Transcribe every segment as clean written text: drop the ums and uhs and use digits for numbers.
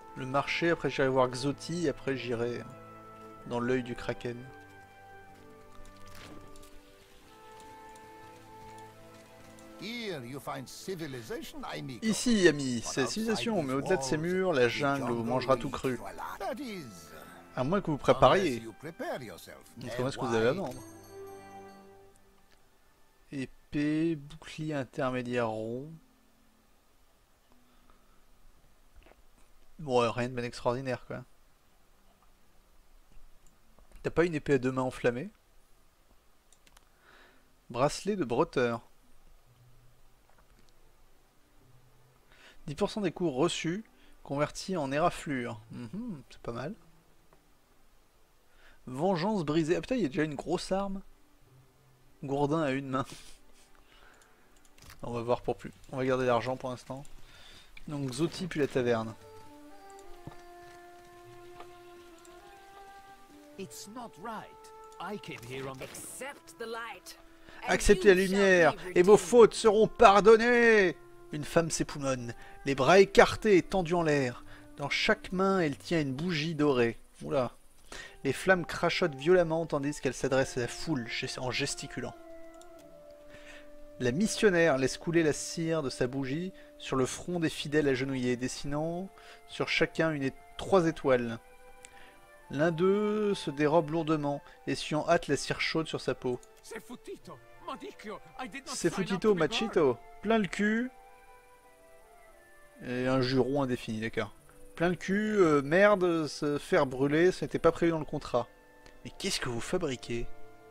le marché, après j'irai voir Xoty, après j'irai dans l'œil du Kraken. Ici, ami, c'est la civilisation, mais au-delà de ces murs, la jungle vous mangera tout cru. À moins que vous prépariez. Montrez-moi ce que vous avez à vendre. Épée, bouclier intermédiaire rond. Bon, rien de bien extraordinaire, quoi. T'as pas une épée à deux mains enflammée? Bracelet de bretteur. 10% des cours reçus convertis en éraflure. C'est pas mal. Vengeance brisée. Ah putain, il y a déjà une grosse arme. Gourdin à une main. On va voir pour plus. On va garder l'argent pour l'instant. Donc Xoty puis la taverne. Acceptez la lumière et vos fautes seront pardonnées. Une femme s'époumonne, les bras écartés et tendus en l'air. Dans chaque main, elle tient une bougie dorée. Oula. Les flammes crachotent violemment tandis qu'elle s'adresse à la foule en gesticulant. La missionnaire laisse couler la cire de sa bougie sur le front des fidèles agenouillés, dessinant sur chacun trois étoiles. L'un d'eux se dérobe lourdement, essuyant hâte la cire chaude sur sa peau. C'est futito, machito. Plein le cul. Et un juron indéfini, d'accord. Plein le cul, merde, se faire brûler, ça n'était pas prévu dans le contrat. Mais qu'est-ce que vous fabriquez?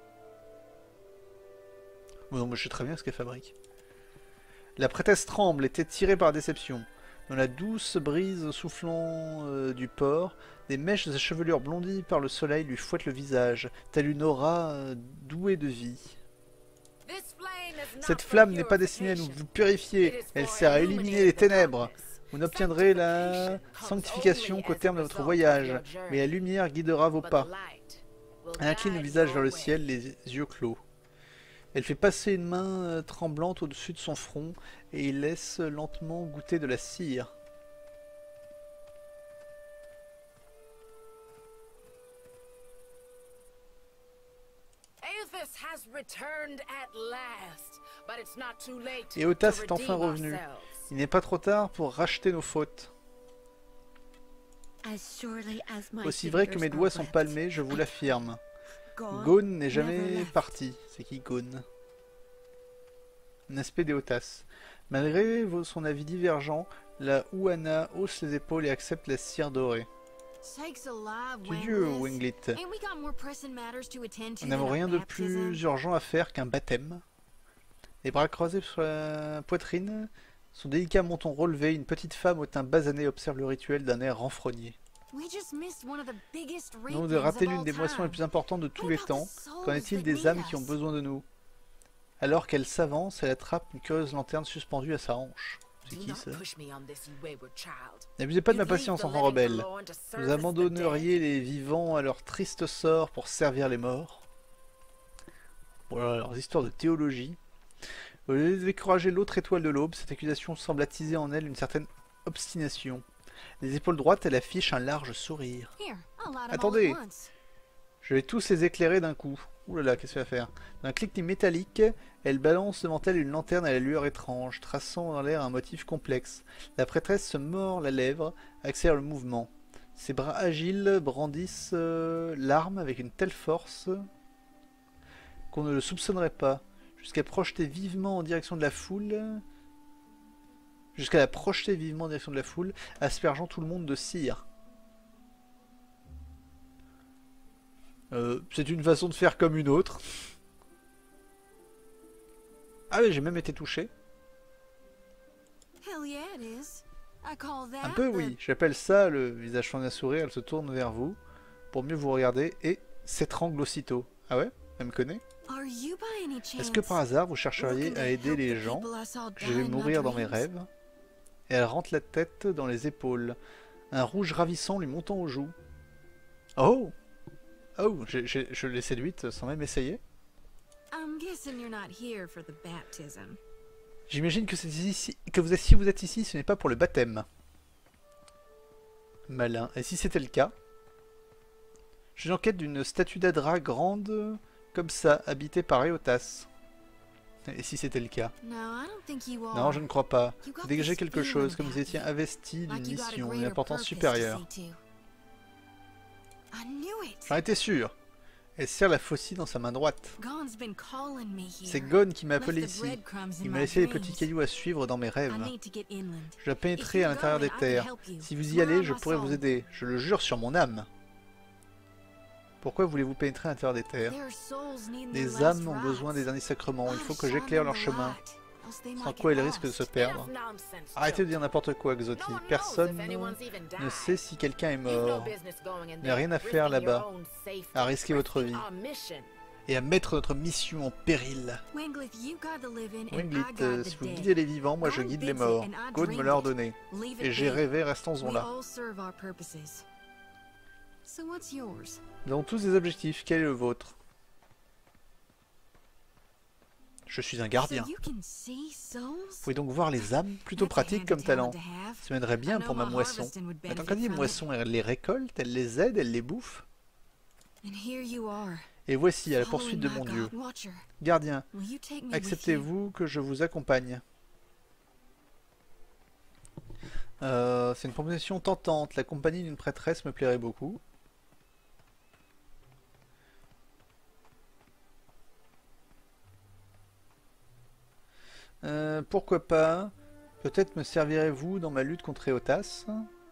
Bon, non, moi je sais très bien ce qu'elle fabrique. La prêtresse tremble, était tirée par déception. Dans la douce brise soufflant du port, des mèches de sa chevelure blondie par le soleil lui fouettent le visage, telle une aura douée de vie. Cette flamme n'est pas destinée à nous purifier, elle sert à éliminer les ténèbres. Vous n'obtiendrez la sanctification qu'au terme de votre voyage, mais la lumière guidera vos pas. Elle incline le visage vers le ciel, les yeux clos. Elle fait passer une main tremblante au-dessus de son front et il laisse lentement goûter de la cire. Éothas est enfin revenu. Il n'est pas trop tard pour racheter nos fautes. Aussi vrai que mes doigts sont palmés, je vous l'affirme. Gone n'est jamais parti. C'est qui Gone? Un aspect d'Éothas. Malgré son avis divergent, la Ouana hausse les épaules et accepte la cire dorée. Dieu, Winglit. Nous n'avons rien de plus urgent à faire qu'un baptême. Les bras croisés sur la poitrine, son délicat menton relevé, une petite femme au teint basané observe le rituel d'un air renfrogné. Nous avons raté l'une des moissons les plus importantes de tous les temps. Qu'en est-il des âmes qui ont besoin de nous? Alors qu'elle s'avance, elle attrape une curieuse lanterne suspendue à sa hanche. C'est qui ça? N'abusez pas de ma patience, enfant rebelle. Vous abandonneriez les vivants à leur triste sort pour servir les morts. Voilà, alors histoires de théologie. Vous devez décourager l'autre étoile de l'aube. Cette accusation semble attiser en elle une certaine obstination. Les épaules droites, elle affiche un large sourire. Attendez! Je vais tous les éclairer d'un coup. Ouh là là, qu'est-ce qu'elle va faire? D'un cliquetis métallique, elle balance devant elle une lanterne à la lueur étrange, traçant dans l'air un motif complexe. La prêtresse se mord la lèvre, accélère le mouvement. Ses bras agiles brandissent l'arme avec une telle force qu'on ne le soupçonnerait pas, jusqu'à projeter vivement en direction de la foule... Jusqu'à la projeter vivement en direction de la foule, aspergeant tout le monde de cire. C'est une façon de faire comme une autre. Ah oui, j'ai même été touché. Un peu oui, j'appelle ça le visage fendé à sourire, elle se tourne vers vous pour mieux vous regarder et s'étrangle aussitôt. Ah ouais? Elle me connaît? Est-ce que par hasard vous chercheriez à aider les gens? Je vais mourir dans mes rêves. Et elle rentre la tête dans les épaules, un rouge ravissant lui montant aux joues. Oh! Oh, je l'ai séduite sans même essayer. J'imagine que si vous êtes ici, ce n'est pas pour le baptême. Malin. Et si c'était le cas? Je suis en quête d'une statue d'Adra grande comme ça, habitée par Eotas. Et si c'était le cas? Non, je ne crois pas. Vous dégagez quelque chose, comme vous étiez investi d'une mission, d'une importance supérieure. J'en étais sûr. Elle serre la faucille dans sa main droite. C'est Gon qui m'a appelé ici. Il m'a laissé les petits cailloux à suivre dans mes rêves. Je dois pénétrer à l'intérieur des terres. Si vous y allez, je pourrai vous aider. Je le jure sur mon âme. Pourquoi voulez-vous pénétrer à l'intérieur des terres? Les âmes ont besoin des derniers sacrements. Il faut que j'éclaire leur chemin. Sans quoi ils risquent de se perdre. Arrêtez de dire n'importe quoi, Xotie. Personne ne sait si quelqu'un est mort. Il n'y a rien à faire là-bas. À risquer votre vie. Et à mettre notre mission en péril. Winglit, si vous guidez les vivants, moi je guide les morts. Gon me l'a ordonné. Et j'ai rêvé, restons-en là. Nous avons tous des objectifs. Quel est le vôtre? Je suis un gardien. Vous pouvez donc voir les âmes, plutôt pratique comme talent. Ça m'aiderait bien pour ma moisson. Attends, quand dit moisson, elle les récolte, elle les aide, elle les bouffe. Et voici, à la poursuite de mon dieu. Gardien, acceptez-vous que je vous accompagne? C'est une proposition tentante. La compagnie d'une prêtresse me plairait beaucoup. Pourquoi pas? Peut-être me servirez-vous dans ma lutte contre Eotas.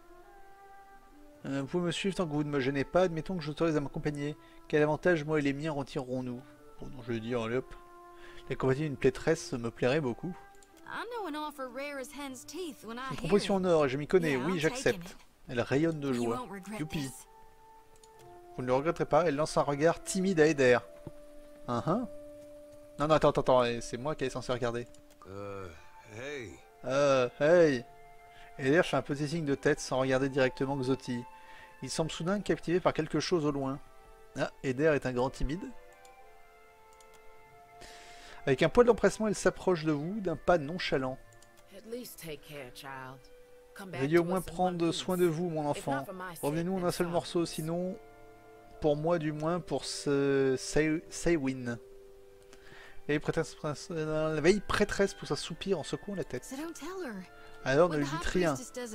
Vous pouvez me suivre tant que vous ne me gênez pas. Admettons que j'autorise à m'accompagner. Quel avantage moi et les miens retirerons-nous? Bon, non, je vais dire, allez hop. La compagnie d'une prêtresse me plairait beaucoup. Une proposition en or, et je m'y connais. Oui, j'accepte. Elle rayonne de joie. Youpi. Vous ne le regretterez pas. Elle lance un regard timide à Eder. Non, non, attends, c'est moi qui est censé regarder. Hey. Eder fait un petit signe de tête sans regarder directement Xotie. Il semble soudain captivé par quelque chose au loin. Ah, Eder est un grand timide. Avec un poil d'empressement, il s'approche de vous d'un pas nonchalant. Veuillez au moins prendre soin de vous, mon enfant. Revenez-nous en un seul morceau, sinon, pour moi du moins, pour ce Saywin. La vieille prêtresse pousse un soupir en secouant la tête. Alors ne lui dites rien.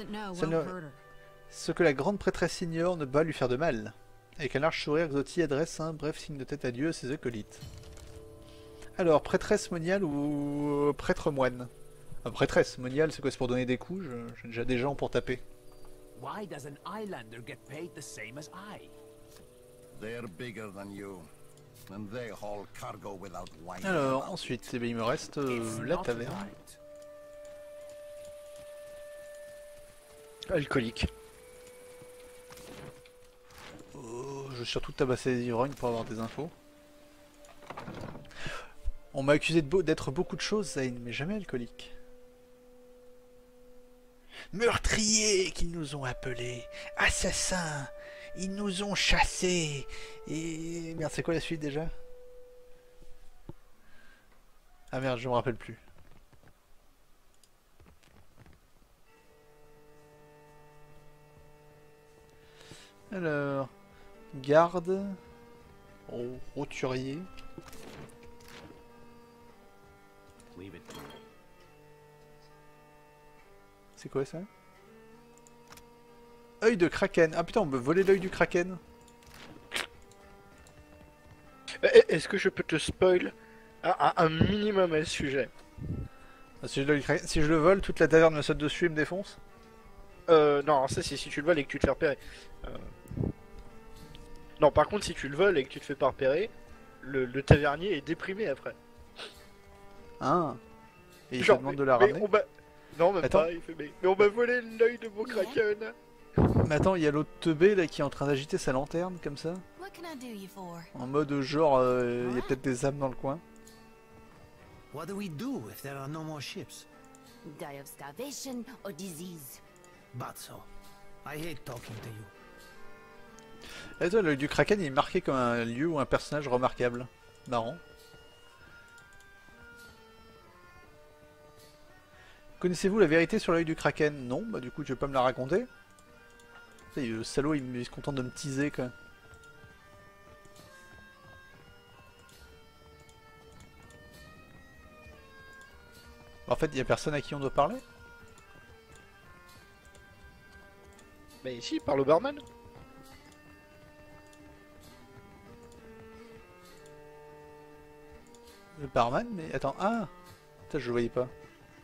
Ce que la grande prêtresse ignore ne va lui faire de mal. Avec un large sourire, Xotie adresse un bref signe de tête à Dieu à ses acolytes. Alors, prêtresse moniale ou prêtre moine? Prêtresse moniale, c'est quoi? C'est pour donner des coups? J'ai déjà des gens pour taper. Why does an islander get paid the same as I? They're bigger than you. And they haul cargo without wine. Alors, ensuite, eh bien, il me reste la taverne. Alcoolique. Je vais surtout tabasser les ivrognes pour avoir des infos. On m'a accusé d'être beaucoup de choses, Zane, mais jamais alcoolique. Meurtriers qu'ils nous ont appelés, assassins, ils nous ont chassés, et... Merde, c'est quoi la suite déjà? Ah merde, je me rappelle plus. Alors... Garde... Roturier... C'est quoi ça? Œil de Kraken. Ah putain, on peut voler l'œil du Kraken. Est-ce que je peux te spoil un minimum à ce sujet? Si je le vole, toute la taverne me saute dessus et me défonce? Non, ça c'est si tu le voles et que tu te fais repérer. Non, par contre, si tu le voles et que tu te fais pas repérer, le tavernier est déprimé après. Ah. Et il te Genre, demande de la ramener? Non, même Attends. pas, il fait mais on m'a volé l'œil de mon Kraken. Mais attends, il y a l'autre teubé là qui est en train d'agiter sa lanterne comme ça. En mode genre, il y a peut-être des âmes dans le coin. What do we do if there are no more ships? Die of starvation or disease. Batso, I hate talking to you. Et toi, l'œil du Kraken il est marqué comme un lieu ou un personnage remarquable. Marrant. Connaissez-vous la vérité sur l'œil du Kraken? Non, bah du coup tu veux pas me la raconter? Putain, le salaud, il se contente de me teaser, quand même. En fait, il y a personne à qui on doit parler? Bah ici, par le barman. Le barman, mais attends, ah! Putain, je le voyais pas.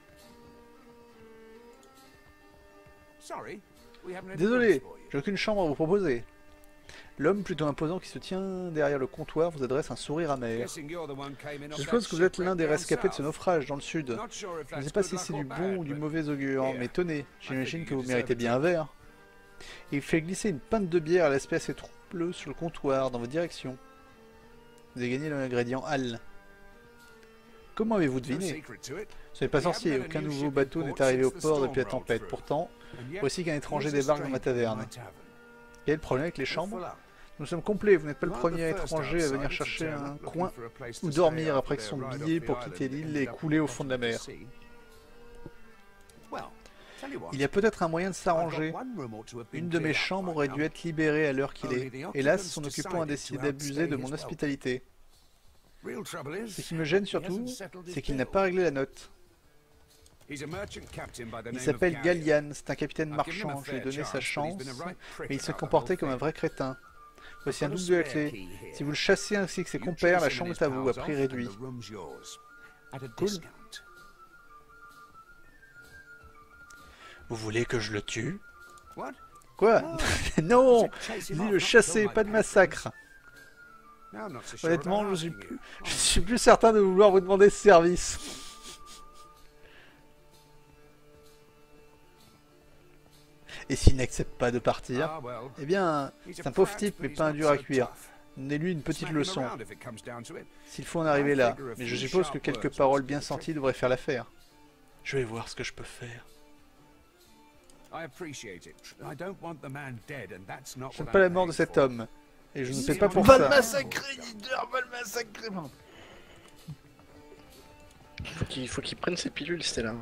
Sorry, we haven't any Désolé, rooms for you. j'ai aucune chambre à vous proposer. L'homme plutôt imposant qui se tient derrière le comptoir vous adresse un sourire amer. Guessing you're the one came in Je off suppose that que vous êtes l'un shipwreck des down rescapés de ce south. naufrage dans le sud. Not sure if Je ne sais that's pas good si luck c'est or du bad, bon ou du but mauvais augure, here. mais tenez, j'imagine que vous you méritez deserve bien un verre. Il fait glisser une pinte de bière à l'aspect assez troubleux sur le comptoir dans votre direction. Vous avez gagné l'ingrédient Al. Comment avez-vous no deviné? secret to it. Ce n'est pas sorcier, aucun nouveau bateau n'est arrivé au port depuis la tempête. Pourtant, And yet, voici qu'un étranger here's a débarque dans ma stranger in taverne. my tavern. Quel est le problème avec les Full chambres? up. Nous sommes complets, vous n'êtes pas le Not premier the first étranger à venir outsider to chercher turn un up looking coin for a place ou to dormir stay après after que son their ride billet off the pour quitter island l'île ended est up coulé au at the fond de la bottom mer. of the sea. Well, tell you what, Il y a peut-être un moyen de I've got s'arranger. one room ought to have been Une de mes cleared up chambres by aurait now. dû être libérée à l'heure qu'il Only est. the Hélas, occupants son occupant a decided décidé to d'abuser de outstay mon his hospitalité. Real trouble is, Ce qui me gêne he surtout, hasn't settled his c'est qu'il n'a bill. pas réglé la note. He's a merchant captain by the Il name of s'appelle Gallian. Gallian, c'est un capitaine I've given him a marchand, je lui ai fair donné sa chance, but he's chance, been a right prick mais il se about the comportait whole comme un thing. vrai crétin. Voici un I've got a double de la spare clé. key here. Si vous le chassez ainsi que ses You compères, la chase him chambre and est à his vous, à pals prix off, and réduit. the room's yours. At a Cool. discount. Vous voulez que je le tue? What? Quoi? No. Non! To chase him Dis off, le not chasser, kill my pas de patrons. massacre. Now I'm not so sure Honnêtement, about je suis asking you. Je suis plus certain de vouloir vous demander ce service. Et s'il n'accepte pas de partir, Ah, well, eh bien, he's c'est a un pauvre prat, type, but mais he's pas un not dur à so cuire. tough. Donnez-lui une petite Smack him leçon, around if it comes down to it. s'il faut en arriver là. Mais je suppose que quelques paroles bien senties devraient faire l'affaire. Je vais voir ce que je peux faire. I appreciate it. I don't want the man dead, and that's not Je n'aime what pas I'm la mort de paying cet for. homme. Et je ne paie pas pour Va le ça. massacrer, leader, va le massacrer. Faut qu'il prenne ses pilules, c'était là.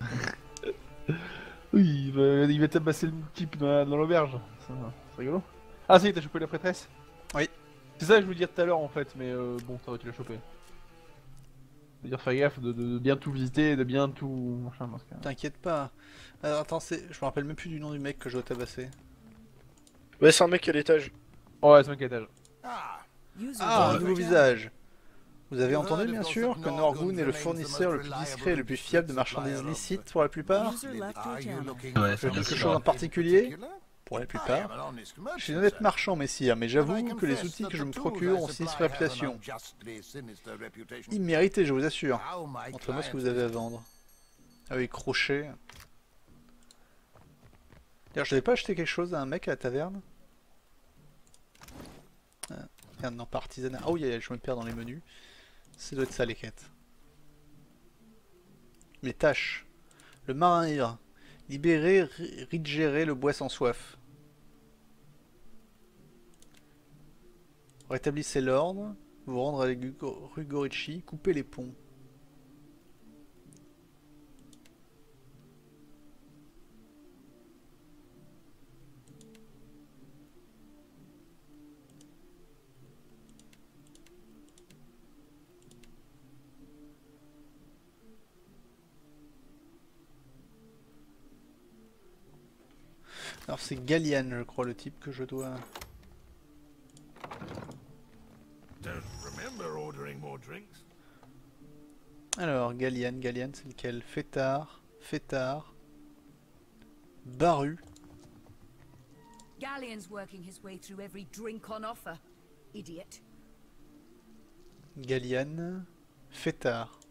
Oui, il va tabasser le type dans l'auberge. C'est rigolo. Ah, ça y est, t'as chopé la prêtresse? Oui. C'est ça que je voulais dire tout à l'heure en fait, mais bon, ça va, tu l'as chopé. C'est-à-dire, fais gaffe de bien tout visiter, de bien tout. Machin, dans ce cas. T'inquiète pas. Alors, attends, je me rappelle même plus du nom du mec que je dois tabasser. Ouais, c'est un mec à l'étage. Ouais, c'est un étage. Ah, Ah, un nouveau visage. Vous avez entendu bien sûr que Norgoon est le fournisseur le plus discret et le plus fiable de marchandises licites pour la plupart? Ouais, Quelque bien chose sûr. en particulier? Pour la plupart. Je suis un honnête marchand, messire, mais j'avoue que les outils que je me procure ont aussi cette réputation. Immérité, je vous assure. Montrez-moi ce que vous avez à vendre. Ah oui, crochet. D'ailleurs, je devais pas acheter quelque chose à un mec à la taverne? Merde, non, pas artisanat. Oh, je me perds dans les menus. Ça doit être ça, les quêtes. Les tâches. Le marin ivre. Libérer, rigérer le bois sans soif. Rétablissez l'ordre. Vous rendre à la rue Gorichi. Couper les ponts. Alors c'est Gallian, je crois, le type que je dois... Alors, Gallian, c'est lequel? Fêtard... Baru... Galleon's working his way through every drink on offer. Idiot. Gallian... Fêtard...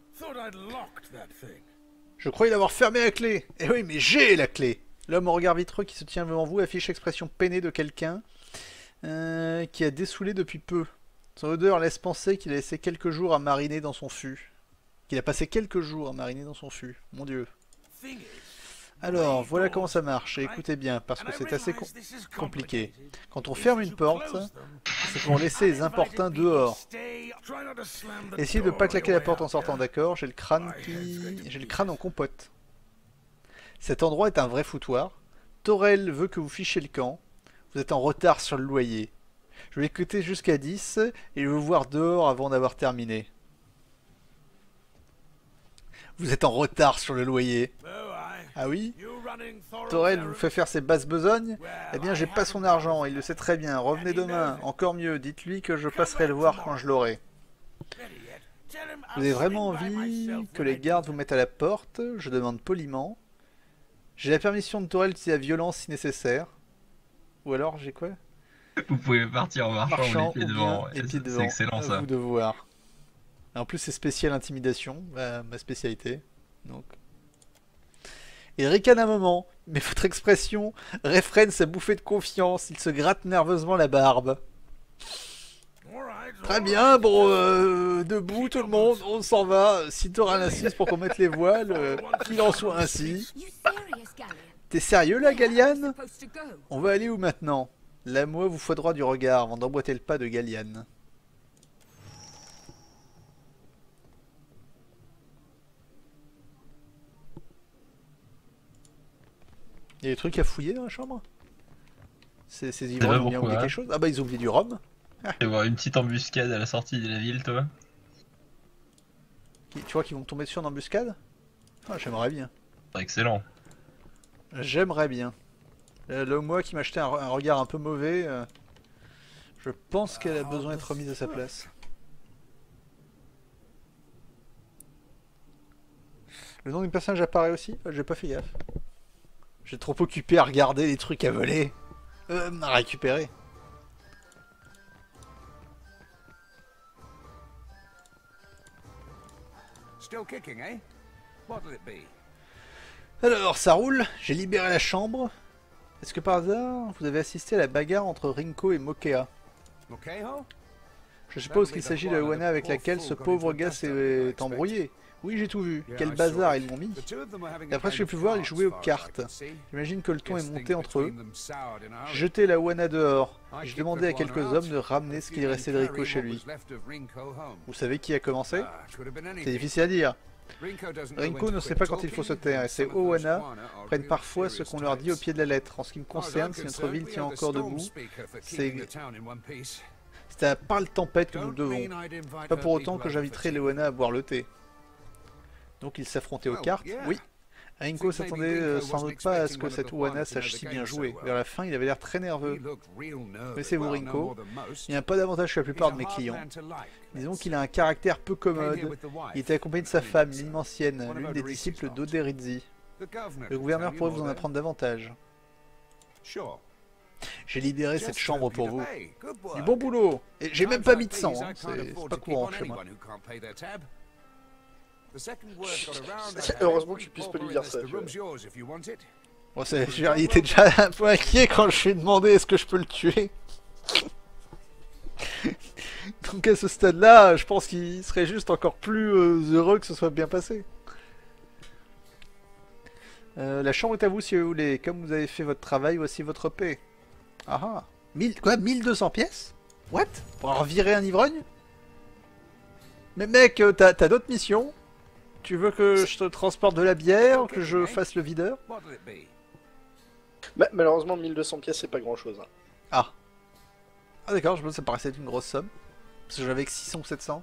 Je croyais l'avoir fermé la clé. Eh oui, mais j'ai la clé. L'homme au regard vitreux qui se tient devant vous affiche l'expression peinée de quelqu'un qui a dessoulé depuis peu. Son odeur laisse penser qu'il a laissé quelques jours à mariner dans son fût. Qu'il a passé quelques jours à mariner dans son fût. Mon Dieu. Alors, voilà comment ça marche. Et écoutez bien, parce que c'est assez compliqué. Quand on ferme une porte, c'est pour laisser les importuns dehors. Essayez de ne pas claquer la porte en sortant, d'accord? J'ai le crâne en compote. Cet endroit est un vrai foutoir. Torel veut que vous fichiez le camp. Vous êtes en retard sur le loyer. Je vais écouter jusqu'à 10 et je vais vous voir dehors avant d'avoir terminé. Vous êtes en retard sur le loyer. Ah oui? Torel vous fait faire ses basses besognes? Eh bien, j'ai pas son argent, il le sait très bien. Revenez demain. Encore mieux, dites-lui que je passerai le voir quand je l'aurai. Vous avez vraiment envie que les gardes vous mettent à la porte? Je demande poliment. J'ai la permission de Torel d'utiliser la violence si nécessaire. Ou alors, j'ai quoi? Vous pouvez partir en marchant ou les pieds devant. Ouais, c'est excellent à ça. vous de voir. En plus, c'est spécial intimidation, ma spécialité. Donc. Il ricane un moment, mais votre expression réfrène sa bouffée de confiance. Il se gratte nerveusement la barbe. Très bien, bon, debout tout le monde, on s'en va. Si Toral insiste pour qu'on mette les voiles, qu'il en soit ainsi. T'es sérieux là, Galliane? On va aller où maintenant? L'amour vous faudra du regard avant d'emboîter le pas de Galliane. Il y a des trucs à fouiller dans la chambre? Ces ivrognes ont bien oublié quelque chose? Ah bah ils ont oublié du rhum. Tu vas voir une petite embuscade à la sortie de la ville, toi. Tu crois qu'ils vont me tomber dessus en embuscade? Ah, j'aimerais bien. Excellent. J'aimerais bien. Le moi qui m'a acheté un regard un peu mauvais, je pense qu'elle a besoin d'être remise à sa place. Le nom du personnage apparaît aussi? J'ai pas fait gaffe. J'ai trop occupé à regarder les trucs à voler. À récupérer. Still kicking, eh? What'll it be? Alors, ça roule. J'ai libéré la chambre. Est-ce que par hasard, vous avez assisté à la bagarre entre Rinko et Mokea? Mokeho? Je suppose qu'il s'agit de la Wana avec laquelle ce pauvre gars s'est embrouillé. Oui, j'ai tout vu. Quel bazar ils m'ont mis. D'après ce que j'ai pu voir, ils jouaient aux cartes. J'imagine que le ton est monté entre eux. J'ai jeté la Wana dehors. Et j'ai demandé à quelques hommes de ramener ce qu'il restait de Rinko chez lui. Vous savez qui a commencé? C'est difficile à dire. Rinko ne sait pas quand il faut se taire, et ces Owana prennent parfois ce qu'on leur dit au pied de la lettre. En ce qui me concerne, si notre ville tient encore debout, c'est à Parle Tempête que nous devons. Pas pour autant que j'inviterai les Owana à boire le thé. Donc ils s'affrontaient aux cartes? Oui. Rinko s'attendait sans doute pas à ce que cette Owana sache si bien jouer. Vers la fin, il avait l'air très nerveux. Connaissez-vous Rinko? Il n'a pas d'avantage que la plupart de mes clients. Disons qu'il a un caractère peu commode. Il était accompagné de sa femme, l'immensienne, l'une des disciples d'Oderizzi. Le gouverneur pourrait vous en apprendre davantage. J'ai libéré cette chambre pour vous. Du bon boulot! Et j'ai même pas mis de sang, hein. C'est pas courant chez moi. Heureusement que tu puisses pas lui dire ça. Bon, il était déjà un peu inquiet quand je lui ai demandé est-ce que je peux le tuer. Donc à ce stade-là, je pense qu'il serait juste encore plus heureux que ce soit bien passé. La chambre est à vous si vous voulez. Comme vous avez fait votre travail, voici votre paix. Ah ah. 1200 pièces? What? Pour revirer un ivrogne? Mais mec, t'as d'autres missions? Tu veux que je te transporte de la bière, que je fasse le videur? Bah, malheureusement, 1200 pièces, c'est pas grand-chose. Hein. Ah. Ah d'accord, ça paraissait être une grosse somme. Parce que j'avais que 600 ou 700.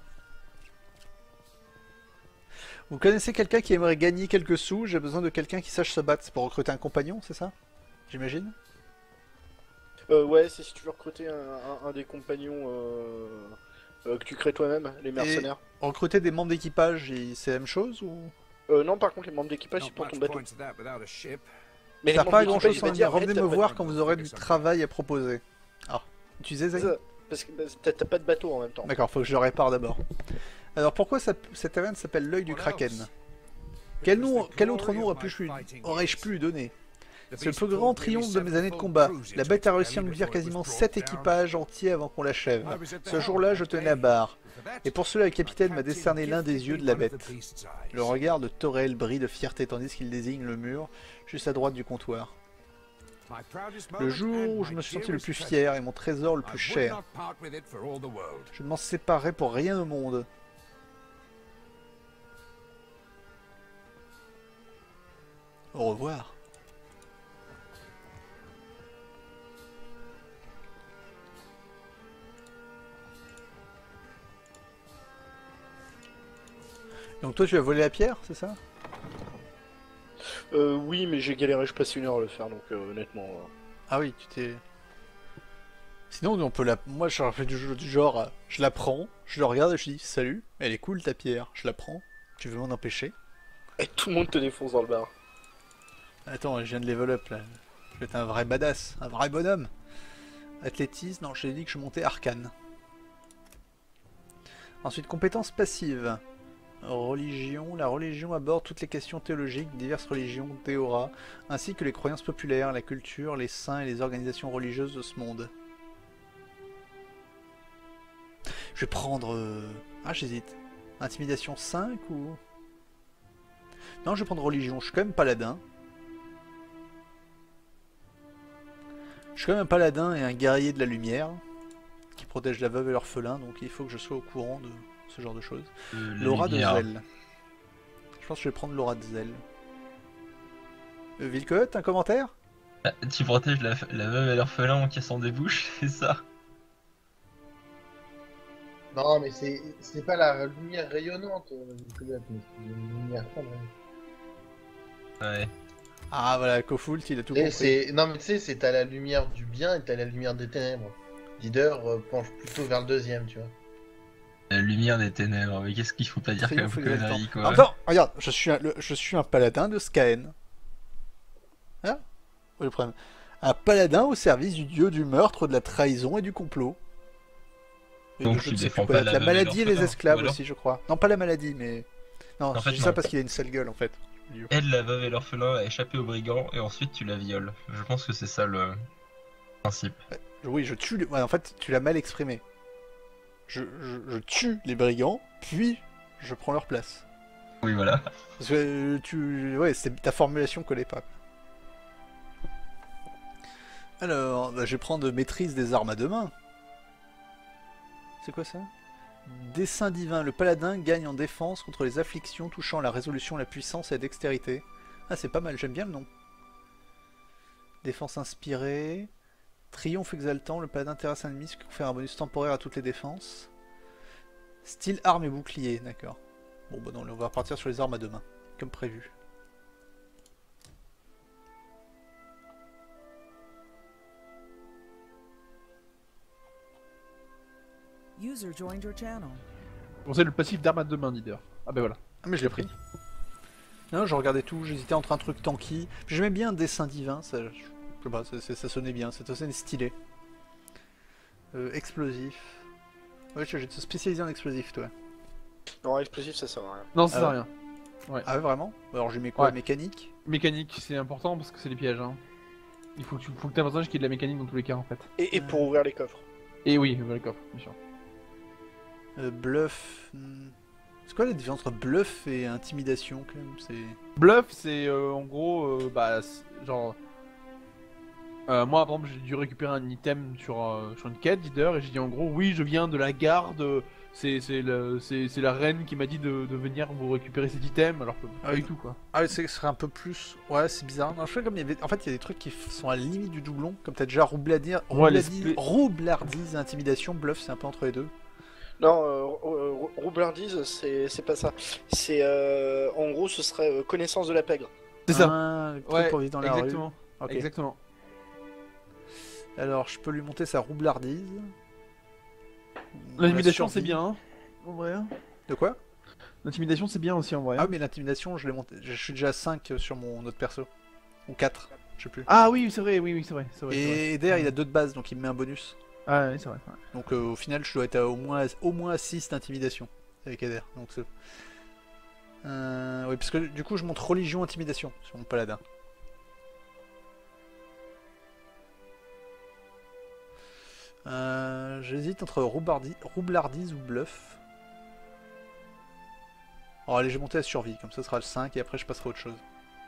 Vous connaissez quelqu'un qui aimerait gagner quelques sous? J'ai besoin de quelqu'un qui sache se battre. C'est pour recruter un compagnon, c'est ça? J'imagine? Ouais, c'est si tu veux recruter un des compagnons que tu crées toi-même, les mercenaires. Et recruter des membres d'équipage, c'est la même chose ou? Non, par contre, les membres d'équipage, c'est pour ton bateau. Mais ça n'a pas grand chose à dire. Revenez me voir quand vous aurez du travail à proposer. Ah, tu disais ça? Parce que t'as pas de bateau en même temps. D'accord, faut que je le répare d'abord. Alors pourquoi cette taverne s'appelle l'œil du Kraken? Quel autre nom aurais-je pu lui donner? C'est le plus grand triomphe de mes années de combat. La bête a réussi à engloutir quasiment 7 équipages entiers avant qu'on l'achève. Ce jour-là, je tenais la barre. Et pour cela, le capitaine m'a décerné l'un des yeux de la bête. Le regard de Torel brille de fierté tandis qu'il désigne le mur, juste à droite du comptoir. Le jour où je me suis senti le plus fier et mon trésor le plus cher. Je ne m'en séparerai pour rien au monde. Au revoir. Donc toi tu as volé la pierre, c'est ça? Oui, mais j'ai galéré, je passais 1 heure à le faire, donc honnêtement... Ah oui, tu t'es... Sinon on peut la... Moi je fais du genre, je la prends, je le regarde et je dis salut, elle est cool ta pierre, je la prends, tu veux m'en empêcher? Et tout le monde te défonce dans le bar. Attends, je viens de level up là, je vais être un vrai badass, un vrai bonhomme. Athlétisme, non, j'ai dit que je montais arcane. Ensuite, compétences passives. Religion, la religion aborde toutes les questions théologiques, diverses religions, théora, ainsi que les croyances populaires, la culture, les saints et les organisations religieuses de ce monde. Je vais prendre... Ah, j'hésite. Intimidation 5 ou... Non, je vais prendre religion, je suis quand même paladin. Je suis quand même un paladin et un guerrier de la lumière, qui protège la veuve et l'orphelin, donc il faut que je sois au courant de ce genre de choses. L'aura de zèle. Je pense que je vais prendre l'aura de zèle. Vilcotte, un commentaire? Tu protèges la veuve et l'orphelin en cassant des bouches, c'est ça? Non, mais c'est pas la lumière rayonnante, Vilcotte, mais c'est une lumière sombre. Ouais. Ah voilà, Kofoult, il a tout compris. Non, mais tu sais, c'est t'as la lumière du bien et t'as la lumière des ténèbres. Leader penche plutôt vers le deuxième, tu vois. La lumière des ténèbres, mais qu'est-ce qu'il faut pas dire comme connerie, quoi. Attends, regarde, je suis un paladin de Skaen. Hein? Où est le problème? Un paladin au service du dieu du meurtre, de la trahison et du complot. Et donc tu défends pas la maladie et les esclaves alors... aussi, je crois. Non, pas la maladie, mais... Non, en fait, je dis ça parce qu'il a une sale gueule, en fait. Aide la veuve et l'orphelin à échapper aux brigands, et ensuite tu la violes. Je pense que c'est ça le principe. Oui, je tue... Ouais, en fait, tu l'as mal exprimé. Je tue les brigands, puis je prends leur place. Oui, voilà. Parce que ouais, ta formulation collait pas. Alors, bah, je vais prendre maîtrise des armes à deux mains. C'est quoi ça? Dessein divin. Le paladin gagne en défense contre les afflictions touchant la résolution, la puissance et la dextérité. Ah, c'est pas mal, j'aime bien le nom. Défense inspirée. Triomphe exaltant. Le paladin terrasse un ennemi, ce qui confère un bonus temporaire à toutes les défenses. Style arme et bouclier, d'accord. Bon, bah non, on va repartir sur les armes à deux mains, comme prévu. User joined your channel. Bon, c'est le passif d'arme à deux mains, leader. Ah bah voilà. Ah mais je l'ai pris. Non, je regardais tout, j'hésitais entre un truc tanky. J'aimais bien un dessin divin, ça, je sais pas, ça sonnait bien, cette scène stylée. Explosif. Ouais, je vais te spécialiser en explosif, toi. Non, explosif, ça sert à rien. Non, ça sert à rien. Ouais. Ah ouais, vraiment? Alors j'ai mis quoi? Ouais. Mécanique? Mécanique, c'est important parce que c'est les pièges. Hein. Il faut que tu aies un personnage qui ait de la mécanique dans tous les cas, en fait. Et pour ouvrir les coffres. Et oui, le coffre, bien sûr. Bluff... C'est quoi la différence entre bluff et intimidation, quand même? Bluff, c'est en gros, genre... moi, par exemple, j'ai dû récupérer un item sur une quête, leader, et j'ai dit en gros, oui, je viens de la garde, c'est la reine qui m'a dit de venir vous récupérer cet item, alors que pas du tout, quoi. Ah, ce serait un peu plus... Ouais, c'est bizarre. Non, je sais comme il y avait... En fait, il y a des trucs qui sont à la limite du doublon, comme t'as déjà roublardise, intimidation, bluff, c'est un peu entre les deux. Non, roublardise, c'est pas ça. C'est en gros, ce serait connaissance de la pègre. C'est ça. Le truc pour vivre dans la rue. Exactement. Okay. Exactement. Alors, je peux lui monter sa roublardise. L'intimidation, c'est bien, hein, en vrai. De quoi? L'intimidation, c'est bien aussi, en vrai. Ah, mais l'intimidation, je l'ai monté. Je suis déjà à 5 sur mon autre perso. Ou 4, je sais plus. Ah oui, c'est vrai, oui, c'est vrai. Et d'ailleurs, il a 2 de base, donc il me met un bonus. Ah oui, c'est vrai. Ouais. Donc au final, je dois être à au moins à 6 d'intimidation avec Eder. Donc oui, parce que du coup, je monte religion intimidation sur mon paladin. J'hésite entre roublardise ou bluff. Oh, allez, j'ai monté à survie, comme ça sera le 5 et après je passerai à autre chose.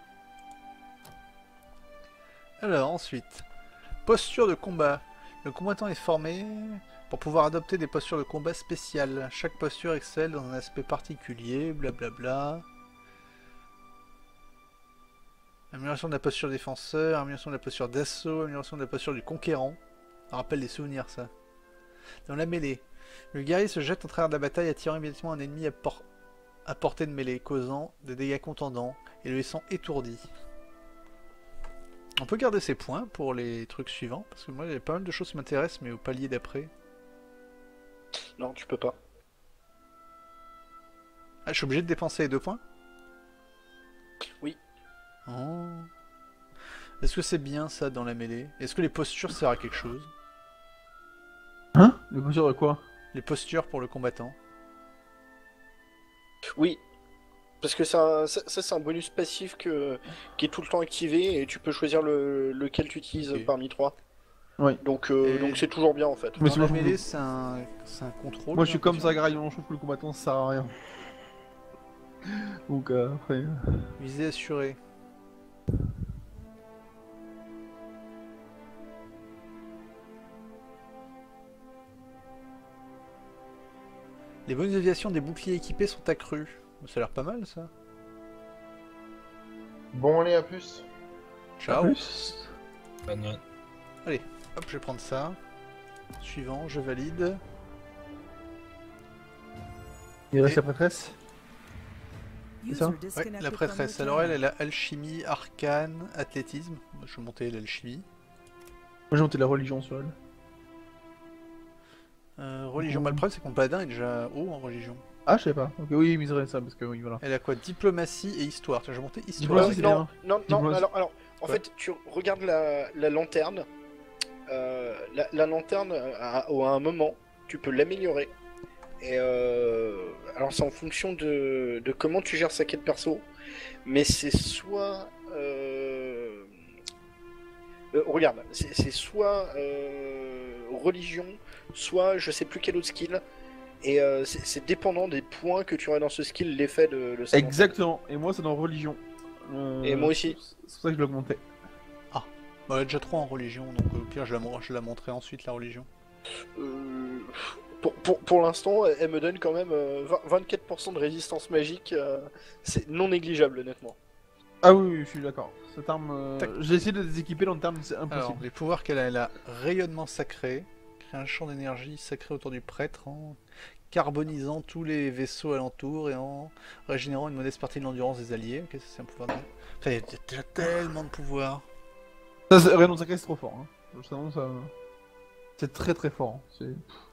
Alors ensuite, posture de combat. Le combattant est formé pour pouvoir adopter des postures de combat spéciales. Chaque posture excelle dans un aspect particulier, blablabla. Amélioration de la posture défenseur, amélioration de la posture d'assaut, amélioration de la posture du conquérant. Ça rappelle des souvenirs, ça. Dans la mêlée, le guerrier se jette en travers de la bataille, attirant immédiatement un ennemi à portée de mêlée, causant des dégâts contendants et le laissant étourdi. On peut garder ses points pour les trucs suivants, parce que moi il y a pas mal de choses qui m'intéressent, mais au palier d'après. Non, tu peux pas. Ah, je suis obligé de dépenser les 2 points? Oui. Oh. Est-ce que c'est bien ça dans la mêlée? Est-ce que les postures servent à quelque chose? Hein? Les postures de quoi? Les postures pour le combattant. Oui. Parce que ça c'est un bonus passif qui est tout le temps activé et tu peux choisir lequel tu utilises Ok. parmi 3. Oui. Donc Et- donc c'est toujours bien en fait. Mais Dans c'est la moi, mêlée, c'est un contrôle. Moi je suis j'ai comme l'impression. Zagraillon, je trouve que le combattant ça sert à rien. Donc après... Visée assurée. Les bonnes aviations des boucliers équipés sont accrues. Ça a l'air pas mal ça. Bon, allez, à plus. Ciao. Bonne nuit. Hop, je vais prendre ça. Suivant, je valide. Il reste Et- la prêtresse? ça Ouais, la prêtresse. Alors elle a alchimie, arcane, athlétisme. Moi, je vais monter l'alchimie. Moi j'ai monté la religion sur elle. Religion. Bah, le problème c'est que mon paladin est déjà haut en religion. Ah je sais pas. Ok, oui, il miserait ça parce que oui voilà. Elle a quoi? Diplomatie et histoire. Tiens, je vais monter histoire. Diplomatie, c'est non, bien. non, Dis-moi. alors, en Ouais. fait, tu regardes la lanterne. La lanterne, à un moment, tu peux l'améliorer. Et alors, c'est en fonction de comment tu gères sa quête perso. Mais c'est soit. Regarde, c'est soit religion, soit je sais plus quel autre skill. Et c'est dépendant des points que tu aurais dans ce skill, l'effet de sa lanterne. Exactement. Et moi c'est dans religion. Et moi aussi. C'est pour ça que je l'ai augmenté. Bah, elle a déjà 3 en religion, donc au pire je la montrerai ensuite la religion. Euh, pour l'instant, elle me donne quand même 24% de résistance magique. C'est non négligeable, honnêtement. Ah oui, oui, je suis d'accord. Cette arme... Tac. J'ai essayé de la déséquiper dans le terme, c'est Alors, impossible. les pouvoirs qu'elle a, elle a rayonnement sacré, crée un champ d'énergie sacré autour du prêtre en carbonisant tous les vaisseaux alentours et en régénérant une modeste partie de l'endurance des alliés. Ok, ça c'est un pouvoir de... Putain, il y a déjà tellement de pouvoirs. Ça, Raynon Sacré c'est trop fort. Hein. Je t'annonce, c'est très très fort. Hein. C'est...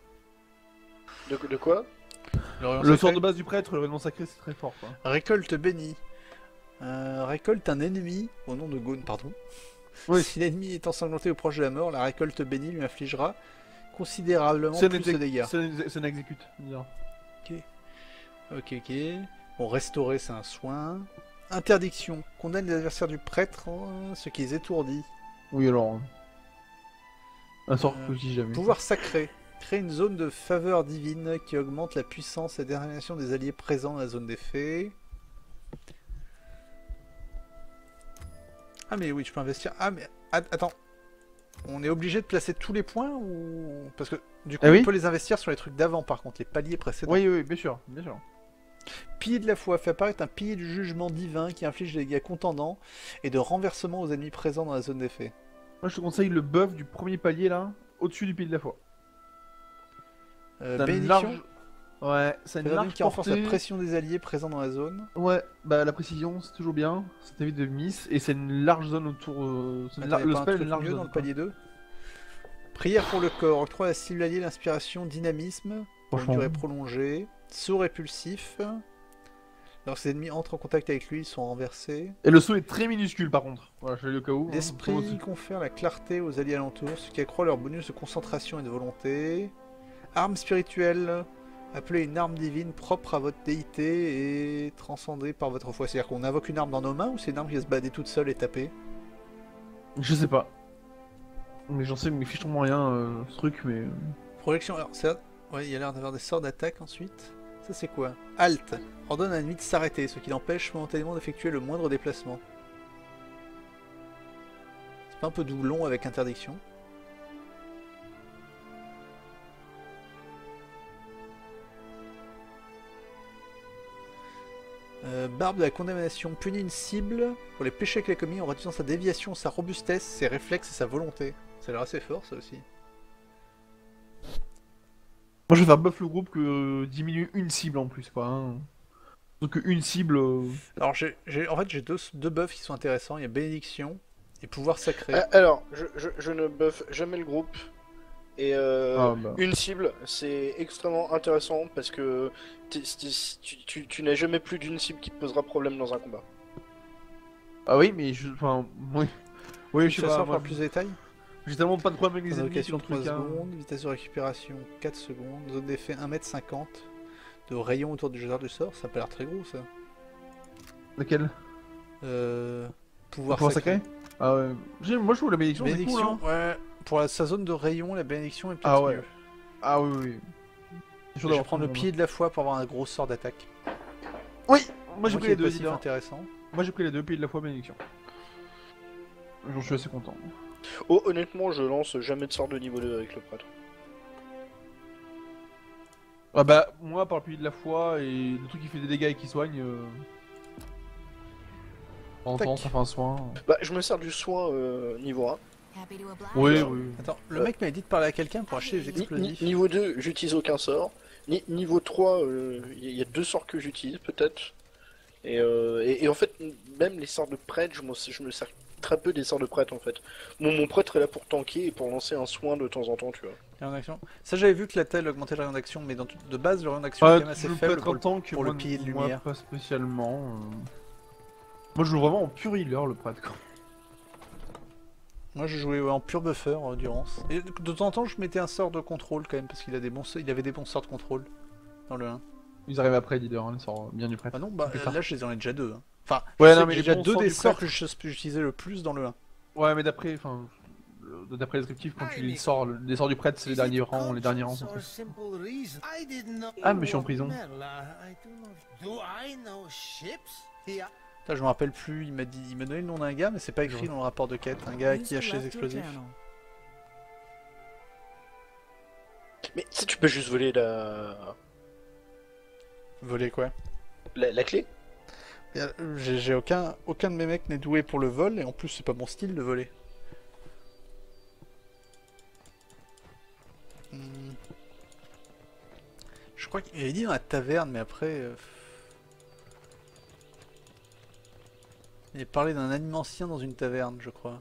De quoi? Rayon Le sacré. sort de base du prêtre, le Raynon Sacré c'est très fort. Quoi. Récolte bénie. Récolte un ennemi, au nom de Gaune, pardon. Oui. Si l'ennemi est ensanglanté ou proche de la mort, la récolte bénie lui infligera considérablement C'est plus de dégâts. un exécute. on dira. Ok. Bon, restaurer, c'est un soin. Interdiction. Condamne les adversaires du prêtre, ce qui les étourdit. Oui alors. Un sort Euh, que j'ai jamais. Pouvoir sacré. Crée une zone de faveur divine qui augmente la puissance et détermination des alliés présents dans la zone d'effet. Ah mais oui, je peux investir. Ah mais attends. On est obligé de placer tous les points ou... Parce que du coup, Ah oui on peut les investir sur les trucs d'avant par contre, les paliers précédents. Oui, oui, bien sûr, bien sûr. Pilier de la foi fait apparaître un pilier du jugement divin qui inflige des dégâts contendants et de renversement aux ennemis présents dans la zone d'effet. Moi je te conseille le buff du premier palier là, au-dessus du pilier de la foi. C'est une Bénédiction, large... Ouais, c'est une période large qui renforce la portée. pression des alliés présents dans la zone. Ouais, bah la précision c'est toujours bien, ça t'évite de miss, et c'est une large zone autour... c'est une Attends, y a le pas un spell est truc une large mieux zone. dans le quoi. palier 2. Prière pour le corps, octroie à la cible alliée l'inspiration, dynamisme, pour une Franchement. durée prolongée, saut répulsif. Lorsque les ennemis entrent en contact avec lui, ils sont renversés. Et le saut est très minuscule par contre. Voilà, je l'ai au cas où. hein. L'esprit confère la clarté aux alliés alentours, ce qui accroît leur bonus de concentration et de volonté. Arme spirituelle, appelez une arme divine propre à votre déité et transcendée par votre foi. C'est-à-dire qu'on invoque une arme dans nos mains ou c'est une arme qui va se balader toute seule et taper? Je sais pas. Mais j'en sais, mais fiche-moi rien ce truc, mais... Projection, alors ça, ouais, il y a l'air d'avoir des sorts d'attaque ensuite. Ça c'est quoi? Halt, ordonne à l'ennemi de s'arrêter, ce qui l'empêche momentanément d'effectuer le moindre déplacement. C'est pas un peu doublon avec interdiction? Barbe de la condamnation punit une cible pour les péchés qu'elle a commis en réduisant sa déviation, sa robustesse, ses réflexes et sa volonté. Ça a l'air assez fort ça aussi. Moi je vais faire buff le groupe que diminue une cible en plus, quoi. Hein. Donc une cible. Alors en fait j'ai deux buffs qui sont intéressants. Il y a bénédiction et pouvoir sacré. Alors, je ne buff jamais le groupe. Et Ah, bah. une cible, c'est extrêmement intéressant parce que tu n'as jamais plus d'une cible qui te posera problème dans un combat. Ah oui, mais enfin, oui. Oui, je sais Chasseur pas. pour Moi, plus de détails. j'ai tellement pas de problème avec les ennemis. Invocation le 3 truc, hein. secondes, vitesse de récupération 4 secondes, zone d'effet 1m50, de rayon autour du jeteur du sort, ça a pas l'air très gros ça. Lequel? Pouvoir Pouvoir sacré. sacré. Ah ouais. Moi je trouve la bénédiction, c'est cool, Bénédiction, hein. ouais. Pour sa zone de rayon, la bénédiction est peut-être Ah ouais. mieux. Ah oui, oui. Je vais prendre le pied de la foi pour avoir un gros sort d'attaque. Oui. Moi j'ai Moi pris qui les ai deux. passif dis donc. intéressant. Moi j'ai pris les deux, pieds de la foi, bénédiction. J'en suis assez content. Oh, honnêtement, je lance jamais de sort de niveau 2 avec le prêtre. Ah bah, moi par le pied de la foi et le truc qui fait des dégâts et qui soigne. En temps, ça fait un soin. Bah, je me sers du soin niveau 1. Oui, oui. Attends, le mec m'avait dit de parler à quelqu'un pour acheter des explosifs. Niveau 2, j'utilise aucun sort. Niveau 3, il y a 2 sorts que j'utilise peut-être. Et en fait, même les sorts de prêtre, je me sers très peu des sorts de prêtre en fait. Mon prêtre est là pour tanker et pour lancer un soin de temps en temps, tu vois. Rayon d'action. Ça j'avais vu que la telle augmentait le rayon d'action, mais de base le rayon d'action est quand même assez faible pour le pilier de lumière. Pas spécialement. Moi je joue vraiment en pur healer le prêtre quoi. Moi je jouais en pur buffer Durance. Et de temps en temps je mettais un sort de contrôle quand même parce qu'il avait des bons sorts de contrôle dans le 1. Ils arrivent après leader, hein, ils sortent bien du prêtre. Ah non, bah là j'en ai déjà deux. Hein. Enfin, ouais, non, mais j'ai déjà deux des sorts que j'utilisais le plus dans le 1. Ouais, mais d'après les descriptifs, quand tu les sors, les sorts du prêtre, c'est les derniers rangs. Ah, mais je suis en prison. Là, je me rappelle plus, il m'a donné le nom d'un gars, mais c'est pas écrit dans le rapport de quête. Un gars qui achète des explosifs. Mais si tu peux juste voler la... Voler quoi? La clé? J'ai aucun de mes mecs n'est doué pour le vol, et en plus c'est pas mon style de voler. Je crois qu'il avait dit dans la taverne, mais après... Il a parlé d'un animancien dans une taverne, je crois.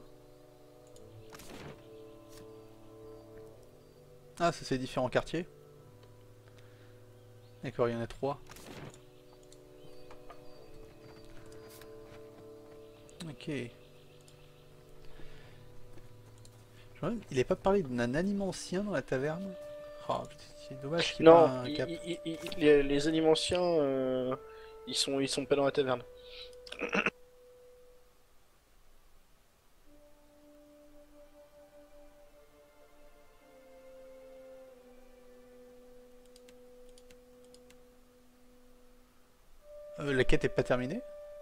Ah, ça c'est différents quartiers. D'accord, il y en a 3. Ok. Il n'est pas parlé d'un animancien dans la taverne? Oh, c'est dommage qu'il n'y ait pas un cap. Les animanciens, ils sont pas dans la taverne. La quête est pas terminée?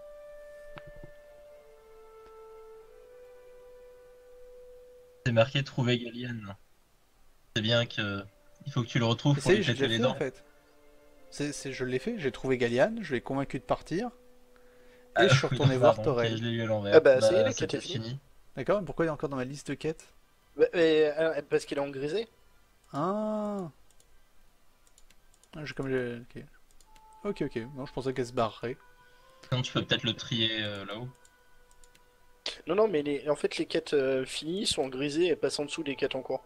C'est marqué trouver Gallian. C'est bien que il faut que tu le retrouves pour Ça y lui est, j'ai péter déjà les fait dents. en fait. Je l'ai fait, j'ai trouvé Gallian, je l'ai convaincu de partir. Et je suis oui, retourné voir pardon, ok, Torel. je l'ai eu à l'envers. Ah bah, ça y est, la c'est quête est peut-être finie. fini. D'accord, mais pourquoi il est encore dans ma liste de quêtes? Parce qu'il est en grisé. Ah, comme j'ai... Ok. Ok, non, je pensais qu'elle se barrerait. Sinon, tu peux peut-être le trier là-haut. Non, mais en fait, les quêtes finies sont en grisé et passent en dessous des quêtes en cours.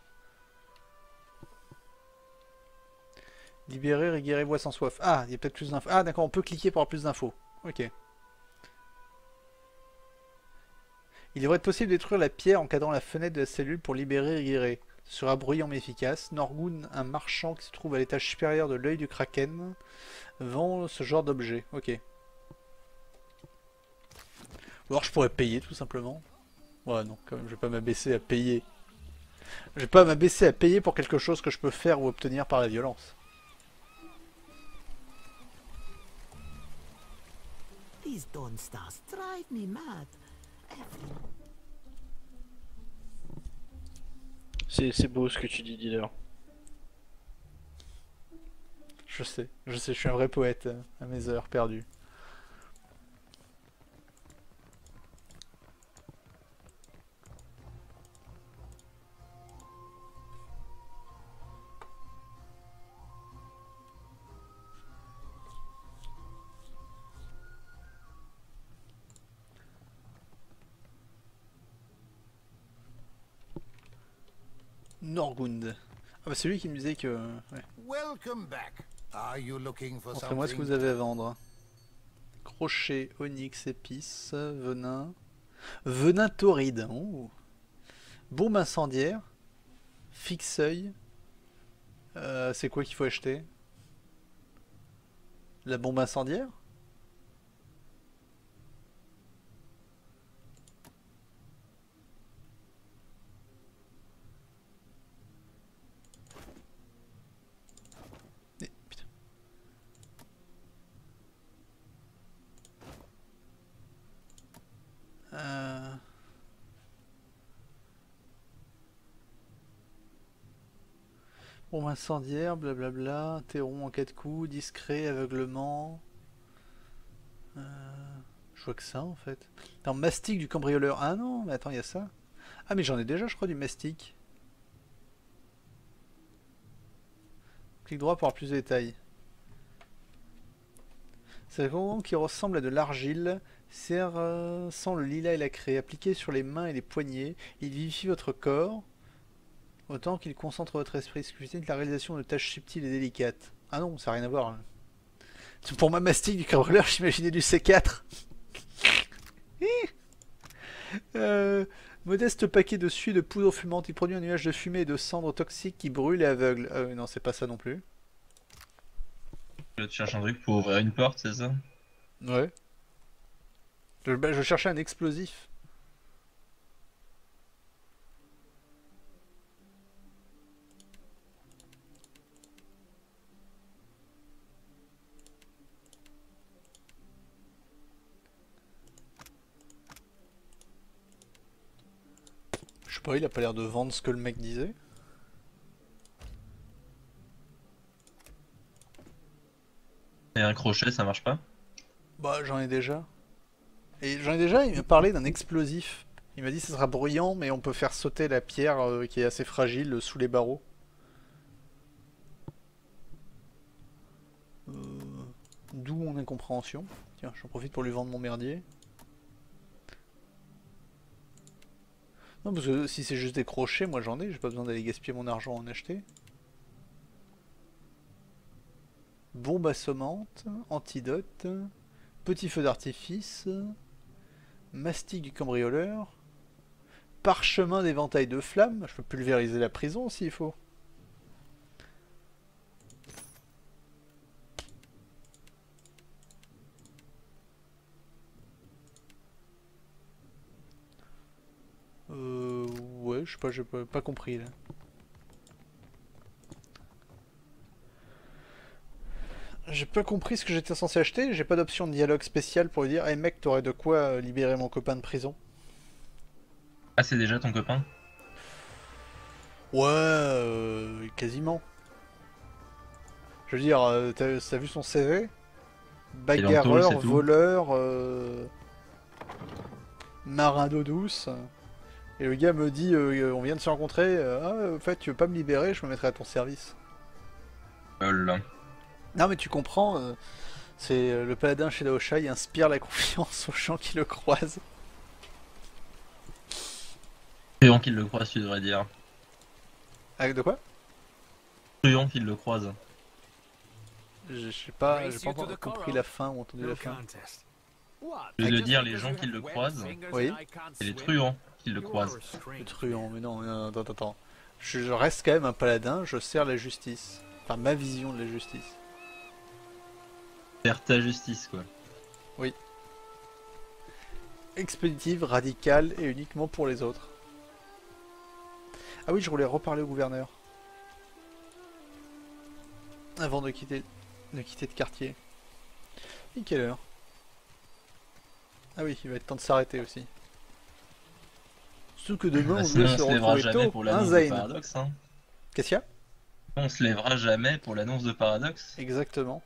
Libérer, régénérer, voix sans soif. Ah, il y a peut-être plus d'infos. Ah, d'accord, on peut cliquer pour avoir plus d'infos. Ok. Il devrait être possible de détruire la pierre en cadrant la fenêtre de la cellule pour libérer et régénérer. Ce sera bruyant mais efficace. Norgun, un marchand qui se trouve à l'étage supérieur de l'œil du Kraken, vend ce genre d'objet. Ok. Ou alors je pourrais payer tout simplement. Ouais, non, quand même, je vais pas m'abaisser à payer. Je vais pas m'abaisser à payer pour quelque chose que je peux faire ou obtenir par la violence. These Dawn Stars drive me mad. C'est beau ce que tu dis, Dealer. Je sais, je suis un vrai poète à mes heures perdues. Norgund. Ah bah c'est lui qui me disait que... Ouais. Welcome back. Are you looking for Montrez-moi ce que vous something? avez à vendre. Crochet, onyx, épices, venin... Venin torride. Oh. Bombe incendiaire. Fixe-œil. C'est quoi qu'il faut acheter? La bombe incendiaire? Eh, putain. Bombe incendiaire, blablabla, terron en 4 coups, discret, aveuglement. Je vois que ça en fait. Attends, mastic du cambrioleur. Ah non, mais attends, il y a ça. Ah mais j'en ai déjà je crois du mastic. Clic droit pour avoir plus de détails. C'est un concombre qui ressemble à de l'argile. Sert sans le lilas et la craie. Appliqué sur les mains et les poignets. Il vivifie votre corps. Autant qu'il concentre votre esprit. Excusez la réalisation de tâches subtiles et délicates. Ah non, ça n'a rien à voir. Là. Pour ma mastic du cambrioleur, j'imaginais du C4. Modeste paquet de suie de poudre fumante. Il produit un nuage de fumée et de cendres toxiques qui brûle et aveugle. Non, c'est pas ça non plus. Là, tu cherches un truc pour ouvrir une porte, c'est ça? Ouais. Je cherchais un explosif. Je sais pas, il a pas l'air de vendre ce que le mec disait. Et un crochet, ça marche pas? Bah j'en ai déjà. Et j'en ai déjà, il m'a parlé d'un explosif. Il m'a dit que ce sera bruyant, mais on peut faire sauter la pierre qui est assez fragile sous les barreaux. D'où mon incompréhension. Tiens, j'en profite pour lui vendre mon merdier. Non, parce que si c'est juste des crochets, moi j'en ai, j'ai pas besoin d'aller gaspiller mon argent à en acheter. Bombe assommante, antidote, petit feu d'artifice, mastic du cambrioleur, parchemin d'éventail de flammes, je peux pulvériser la prison s'il faut. Ouais, je sais pas, j'ai pas compris là. J'ai pas compris ce que j'étais censé acheter, j'ai pas d'option de dialogue spécial pour lui dire hey mec, t'aurais de quoi libérer mon copain de prison? Ah, c'est déjà ton copain? Ouais, quasiment. Je veux dire, t'as vu son CV? Bagarreur, c'est tout. voleur, marin d'eau douce. Et le gars me dit, on vient de se rencontrer, ah, en fait, tu veux pas me libérer, je me mettrai à ton service. Lol. Non mais tu comprends, c'est le paladin chez Daosha, il inspire la confiance aux gens qui le croisent. Truand qu'il le croise, tu devrais dire. Avec de quoi? Truand qu'il le croise. Je sais pas, j'ai pas encore compris la fin ou entendu la fin. Je veux dire, les gens qui le croisent, Oui. c'est les truands qui le croisent. Le truand, mais non, attends. Je reste quand même un paladin, je sers la justice. Enfin, ma vision de la justice. Faire ta justice, quoi. Oui. Expéditive, radicale et uniquement pour les autres. Ah oui, je voulais reparler au gouverneur. Avant de quitter le quartier. Et quelle heure? Ah oui, il va être temps de s'arrêter aussi. Surtout que demain, on Sinon, doit on se se lèvera retrouver jamais tôt, pour hein, l'annonce de Zayn? Paradoxe. Hein. Qu'est-ce qu'il y a? On se lèvera jamais pour l'annonce de Paradoxe. Exactement.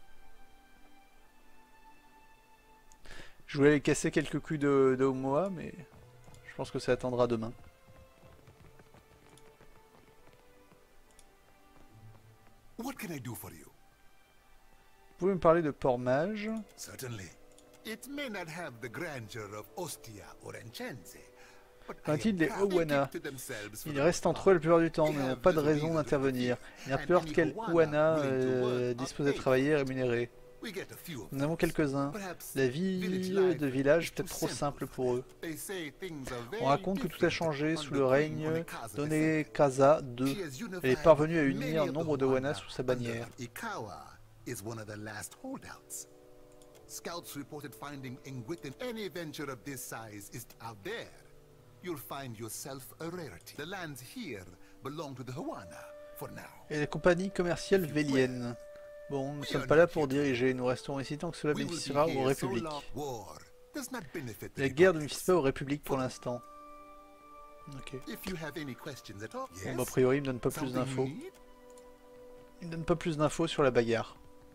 Je voulais aller casser quelques coups de Omoa, mais je pense que ça attendra demain. What can I do for you? Vous pouvez me parler de Port-Mage? Certainly. It may not have the grandeur of Ostia or Enchanze, Qu'en est-il des Owana? Ils restent entre eux la plupart du temps, mais n'ont pas de raison d'intervenir. Il y a peur quel Owana disposé de travailler et rémunéré. Nous en avons quelques-uns. La vie de village est peut-être trop simple pour eux. On raconte que tout a changé sous le règne d'Onekaza II. Elle est parvenue à unir nombre de Wana sous sa bannière. Scouts reported finding Ingwit. Any venture of this size is out there. You'll find yourself a rarity. The lands here belong to the Hawana for now. Et la compagnie commerciale vélienne. Bon, nous ne sommes pas là pour diriger, nous resterons ici tant que cela bénéficiera aux républiques. La guerre ne bénéficie pas aux républiques pour l'instant. Ok. Bon, bah, a priori, il me donne pas plus d'infos. Il me donne pas plus d'infos sur la bagarre.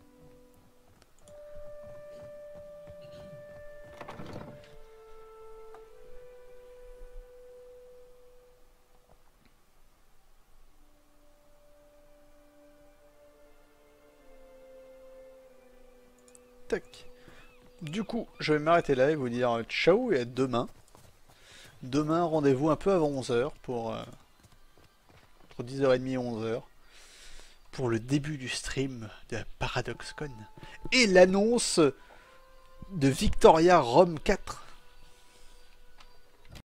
Tac. Du coup, je vais m'arrêter là et vous dire ciao et à demain. Demain, rendez-vous un peu avant 11h pour entre 10h30 et 11h pour le début du stream de ParadoxCon et l'annonce de Victoria Rome 4.